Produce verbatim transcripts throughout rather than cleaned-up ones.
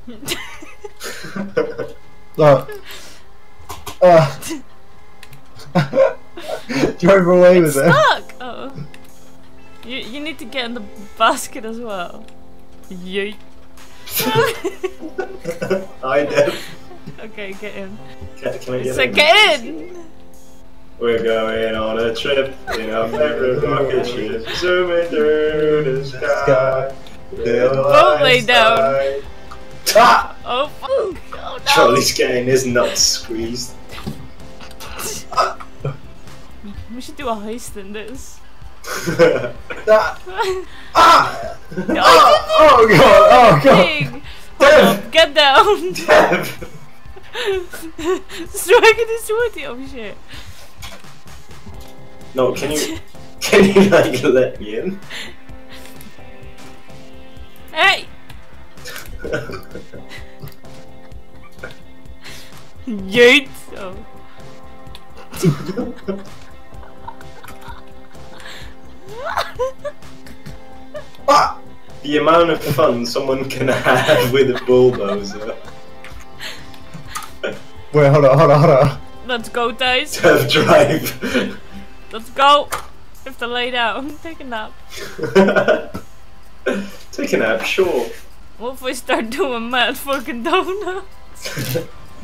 Oh. Uh. Drove away It's with it. stuck! Oh. You, you need to get in the basket as well. Yeet. I did. Okay, get in. Can, can I get So in? get in! We're going on a trip in our favorite rocket ship, zooming through the sky. Both lay down. Ah! Oh fuck! Oh no! Charlie's getting his nuts squeezed. We should do a heist in this. Ah! Ah! No, Ah! Oh god! Oh god! thing. Hold up, get down! Dev! Striking is sweaty, oh shit. No, can you, can you like let me in? Hey! Yeet! Oh. Ah! The amount of fun someone can have with a bulldozer. Wait, hold on, hold on, hold on. Let's go, guys. Dev drive. Let's go. Have to lay down. Take a nap. Take a nap, sure. What if we start doing mad fucking donuts?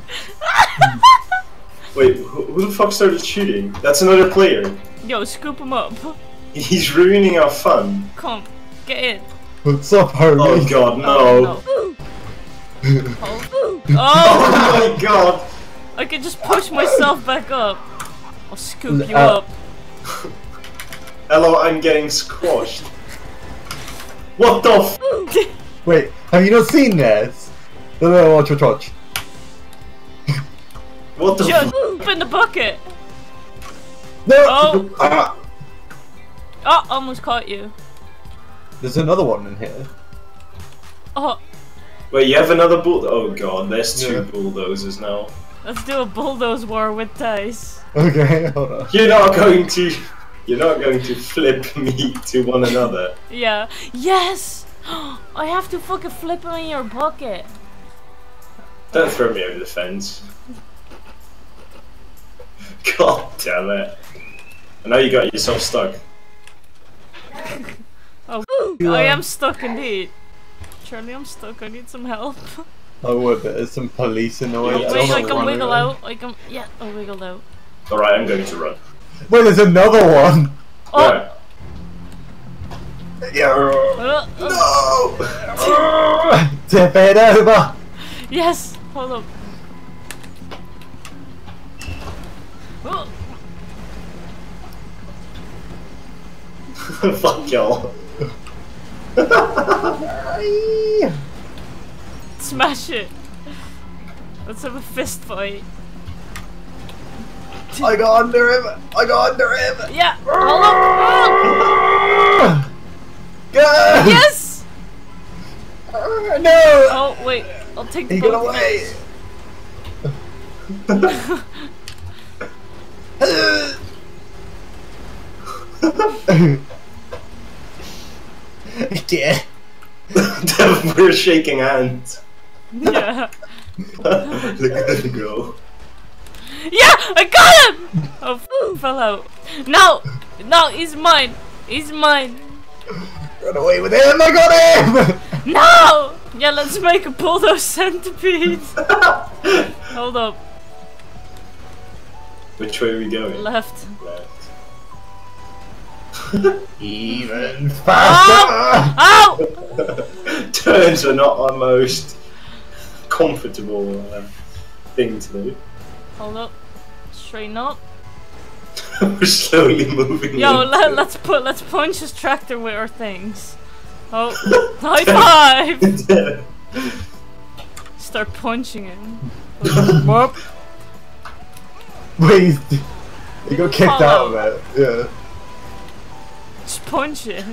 Wait, who, who the fuck started shooting? That's another player. Yo, scoop him up. He's ruining our fun. Come, get in. What's up, Harley? Oh god, no. Oh, no. Oh. Oh Oh! my god. I can just push myself back up. I'll scoop you Uh, up. Hello, I'm getting squashed. What the f- Wait, have you not seen this? No, no, watch, watch, watch. What the Just f- in the bucket. No! Oh. Ah! Oh, almost caught you. There's another one in here. Oh, Wait, you have another bull- oh god, there's two Yeah. bulldozers now. let's do a bulldoze war with dice. Okay, hold on. You're not going to- You're not going to flip me to one another. Yeah. Yes! I have to fucking flip him in your bucket. Don't throw me over the fence. God damn it. I know you got yourself stuck. Oh, You I are- am stuck indeed. Charlie, I'm stuck. I need some help. I would, but there's some police in the way. Yeah, Wait, don't I can run wiggle away. out. I can. Yeah, I wiggled out. Alright, I'm going to run. Wait, there's another one! Oh! Where? Yeah. Uh, uh, No! Tip it over! yes! Hold up. Oh, Fuck y'all. smash it! Let's have a fist fight. I got under him! I got under him! Yeah! Hold up! Oh, Go! yes! No! Oh, wait. I'll take the He got both of away! Yeah. We're shaking hands. those. Yeah. Look at them go. Yeah! I got him! Oh, f fell out. No! No, he's mine! He's mine! Run away with him! I got him! No! Yeah, let's make a bulldoze centipede. Hold up. Which way are we going? Left. Left. Even faster! Ow! Turns are not our most comfortable uh, thing to do. Hold up. Straighten up. We're slowly moving. Yo, into- let, let's put let's punch his tractor with our things. Oh, high five! Start punching him. Whoop. Wait, he's- he got kicked out of it. Yeah. Just punch it.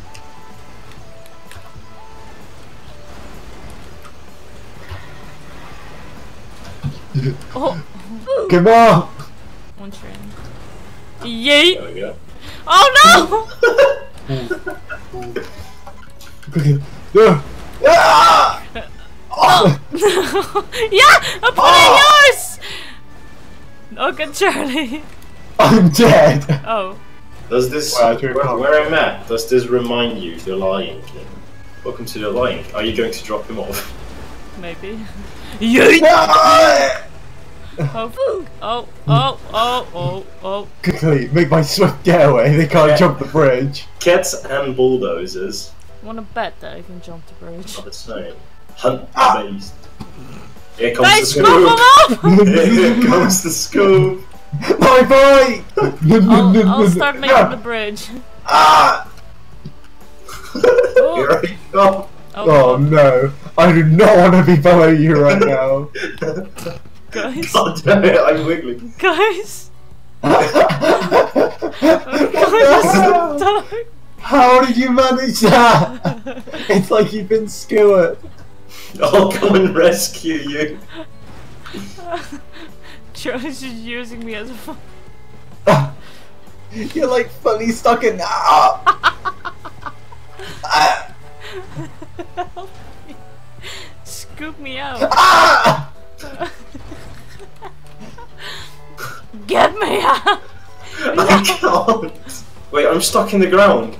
Oh, Come on! one train. Yeet! There we go. Oh no! Quickly. No! Ah! Oh, Oh! Yeah! I'm pulling Oh! yours! Oh, good Charlie. I'm dead. Oh. Does this, Wow, where, you're calm. where I'm at, does this remind you of the Lion King? Welcome to the Lion King. Are you going to drop him off? Maybe. Yeet! Ah! Oh, oh, oh, oh, oh, oh. Quickly, make my swift getaway. They can't Yeah. jump the bridge. Cats and bulldozers Wanna bet that I can jump the bridge? are the same. Hunt the Ah. beast. Here comes Hey, the scoop scoop! him up! Here comes the scoop! My boy! I'll, I'll start making the bridge. Ah! Here I come! Oh no, I do not want to be below you right now. Guys, God damn it, I'm wiggling. guys, guys, stop. How did you manage that? It's like you've been skewered. I'll come and rescue you. Charlie's just using me as a phone. You're like fully stuck in. Ah! Ah! Scoop me out. Ah! Get me out. I can't. Wait, I'm stuck in the ground.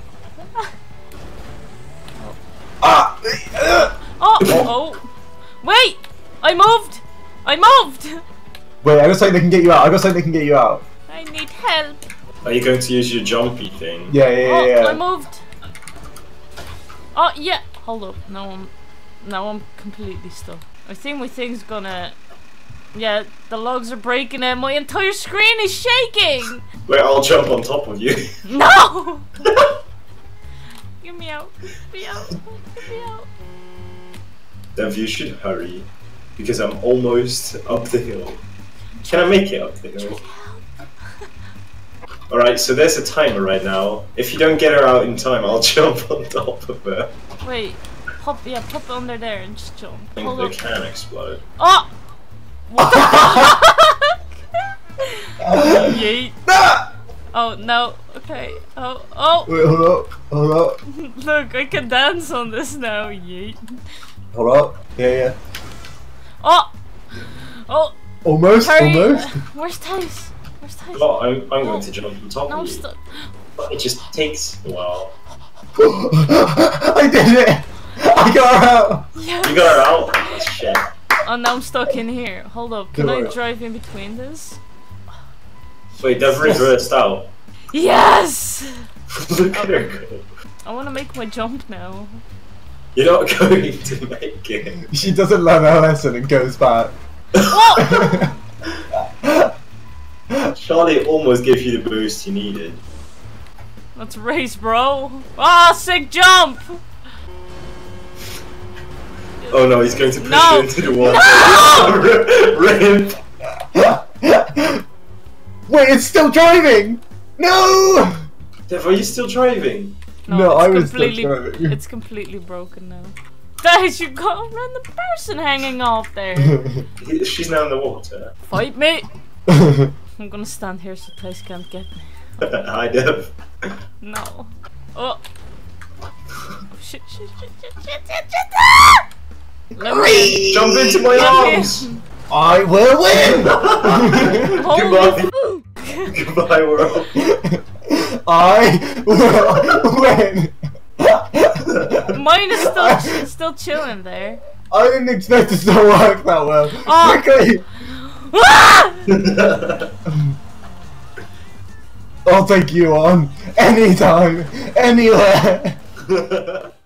Ah! Oh, oh. Wait, I moved. I moved. Wait, I got something that can get you out. I got something that can get you out. I need help. Are you going to use your jumpy thing? Yeah, yeah, yeah. Oh, yeah. I moved. Oh yeah. Hold up. Now I'm, now I'm completely stuck. I think my thing's gonna. Yeah, the logs are breaking and my entire screen is shaking. Wait, I'll jump on top of you. No. Get me out. Get me out. Get me out. Dev, you should hurry. Because I'm almost up the hill. Can I make it up the hill? Alright, so there's a timer right now. If you don't get her out in time, I'll jump on top of her. Wait. Pop. Yeah, pop under there and just jump. I think Hold they up. can explode. Oh. What the fuck? Yeet. Ah! Oh no. Okay. Oh. Oh. Wait, hold up. Hold up. Look, I can dance on this now. Yeet. Hold up. Yeah, yeah. Oh. Oh. Almost, Hurry. almost. Where's Tice? Where's Tice? Oh, I'm, I'm No. going to jump on top No, I'm of you. stuck. But it just takes a while. I did it! I got her out! Yes. You got her out? Oh, shit. Oh, now I'm stuck in here. Hold up. Can Don't I worry. drive in between this? Wait, they've reversed out. Yes! Look at her go. I want to make my jump now. You're not going to make it. She doesn't learn her lesson and goes back. Charlie almost gave you the boost you needed. Let's race, bro. Ah, sick jump! Oh no, he's going to push No. you into the water. No! Rip! Wait, it's still driving! No! Dev, are you still driving? No, it's I was still completely, driving. It's completely broken now. Guys, you got a random person hanging off there. He- She's now in the water. Fight me! I'm gonna stand here so Tice can't get me. Hi, Dev. No. Oh. Shit, shit, shit, shit, shit, shit, shit. Ah! Let me Jump into my Let me- arms! I will win! Holy Goodbye. Goodbye, world. I will win! Mine is still still chilling there. I didn't expect it to work that well. Oh. Quickly! Ah! I'll take you on anytime, anywhere.